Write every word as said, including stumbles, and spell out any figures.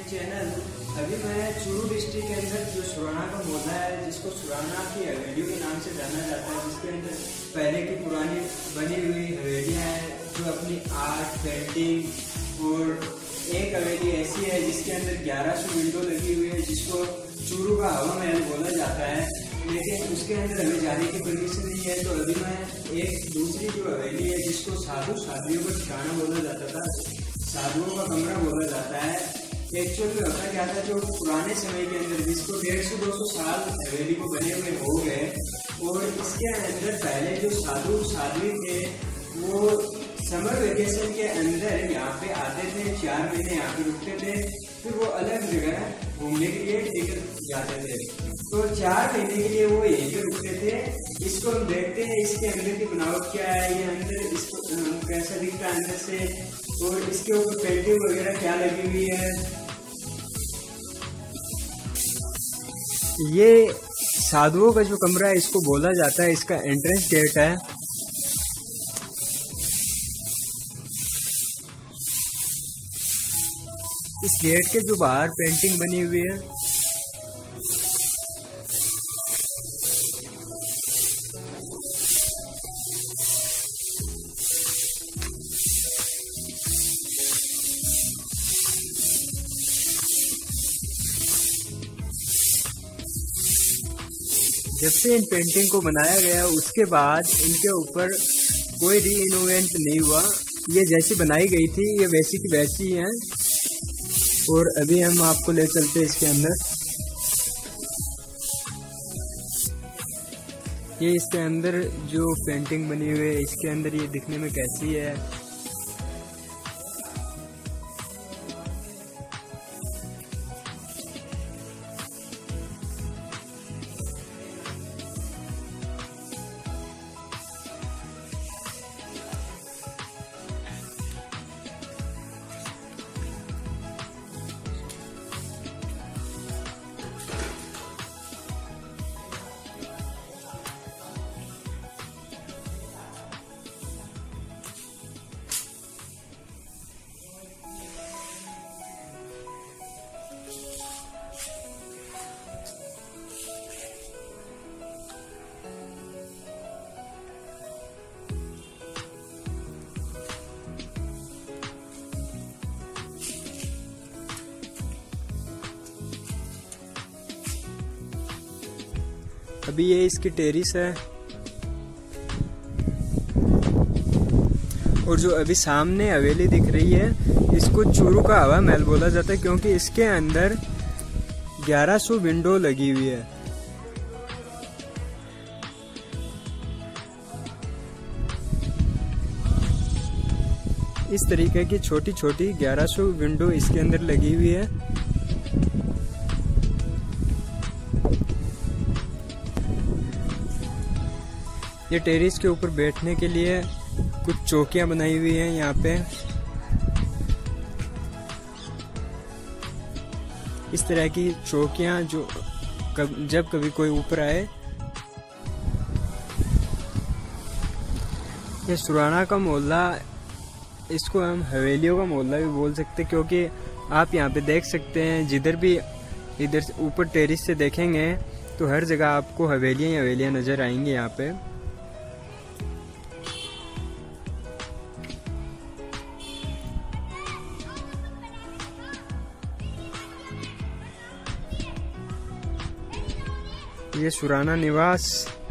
Channel. अभी मैं Churu district के अंदर जो सुराना का मोहल्ला है, जिसको सुराना की हवेली के नाम से जाना जाता है, जिसके अंदर पहले की पुरानी बनी हुई हवेलियां हैं जो अपनी आर्ट पेंटिंग, और एक हवेली ऐसी है जिसके अंदर ग्यारह सौ विंडो लगी हुई है, जिसको चूरू का हवा महल बोला जाता है, लेकिन उसके अंदर हमें जाने की परमिशन नहीं है। तो अभी मैं एक दूसरी जो हवेली है जिसको साधु साधुओं का ठिकाना बोला जाता था, साधुओं का कमरा बोला जाता है, एक्चुअली होता क्या था, जो पुराने समय के अंदर जिसको डेढ़ सौ दो सौ साल हवेली को बने हुए हो गए, और इसके अंदर पहले जो साधु साध्वी थे वो समर वेकेशन के अंदर यहाँ पे आते थे, चार महीने यहाँ पे रुकते थे, फिर वो अलग जगह घूमने के लिए निकल जाते थे। तो चार महीने के लिए वो यहीं पे रुकते थे। इसको हम देखते हैं इसके अंदर की बनावट क्या है, ये अंदर इसको कैसा दिखता है अंदर से, और इसके ऊपर पेंटिंग वगैरह क्या लगी हुई है। ये साधुओं का जो कमरा है इसको बोला जाता है, इसका एंट्रेंस गेट है। इस गेट के जो बाहर पेंटिंग बनी हुई है, जब से इन पेंटिंग को बनाया गया उसके बाद इनके ऊपर कोई री इनोवेंट नहीं हुआ, ये जैसी बनाई गई थी ये वैसी की वैसी है। और अभी हम आपको ले चलते हैं इसके अंदर। ये इसके अंदर जो पेंटिंग बनी हुई है इसके अंदर ये दिखने में कैसी है। अभी ये इसकी टेरिस है, और जो अभी सामने हवेली दिख रही है इसको चूरू का हवा महल बोला जाता है, क्योंकि इसके अंदर ग्यारह सौ विंडो लगी हुई है। इस तरीके की छोटी छोटी ग्यारह सौ विंडो इसके अंदर लगी हुई है। ये टेरिस के ऊपर बैठने के लिए कुछ चौकियां बनाई हुई हैं यहाँ पे। इस तरह की चौकियां जो कब, जब कभी कोई ऊपर आए। ये सुराना का मोहल्ला, इसको हम हवेलियों का मोहल्ला भी बोल सकते हैं, क्योंकि आप यहाँ पे देख सकते हैं जिधर भी इधर ऊपर टेरिस से देखेंगे तो हर जगह आपको हवेलियां ही हवेलियां नजर आएंगी यहाँ पे। ये सुराना निवास